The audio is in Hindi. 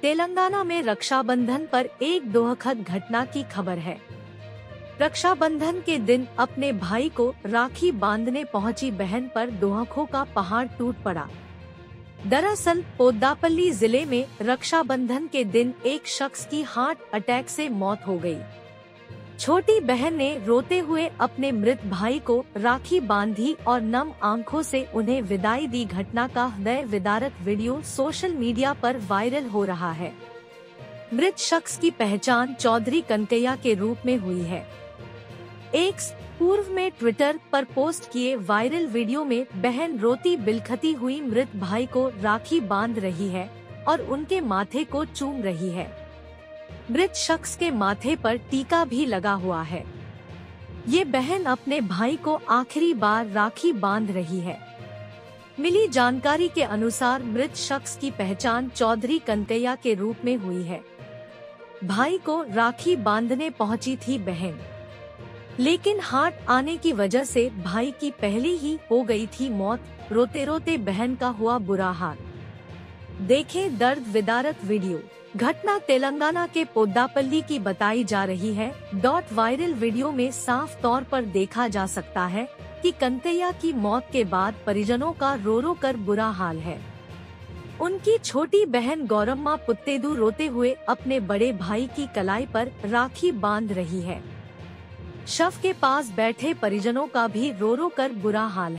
तेलंगाना में रक्षाबंधन पर एक दुखद घटना की खबर है। रक्षाबंधन के दिन अपने भाई को राखी बांधने पहुंची बहन पर दुखों का पहाड़ टूट पड़ा। दरअसल पोद्दापल्ली जिले में रक्षाबंधन के दिन एक शख्स की हार्ट अटैक से मौत हो गई। छोटी बहन ने रोते हुए अपने मृत भाई को राखी बांधी और नम आंखों से उन्हें विदाई दी। घटना का हृदय विदारक वीडियो सोशल मीडिया पर वायरल हो रहा है। मृत शख्स की पहचान चौधरी कनकैया के रूप में हुई है। एक्स पूर्व में ट्विटर पर पोस्ट किए वायरल वीडियो में बहन रोती बिलखती हुई मृत भाई को राखी बांध रही है और उनके माथे को चूम रही है। मृत शख्स के माथे पर टीका भी लगा हुआ है। ये बहन अपने भाई को आखिरी बार राखी बांध रही है। मिली जानकारी के अनुसार मृत शख्स की पहचान चौधरी कनकैया के रूप में हुई है। भाई को राखी बांधने पहुंची थी बहन, लेकिन हार्ट आने की वजह से भाई की पहले ही हो गई थी मौत। रोते रोते बहन का हुआ बुरा हाल। देखें दर्द विदारक वीडियो। घटना तेलंगाना के पोद्दापल्ली की बताई जा रही है। वायरल वीडियो में साफ तौर पर देखा जा सकता है कि कनकैया की मौत के बाद परिजनों का रो रो कर बुरा हाल है। उनकी छोटी बहन गौरम्मा पुत्तेदू रोते हुए अपने बड़े भाई की कलाई पर राखी बांध रही है। शव के पास बैठे परिजनों का भी रो रो कर बुरा हाल है।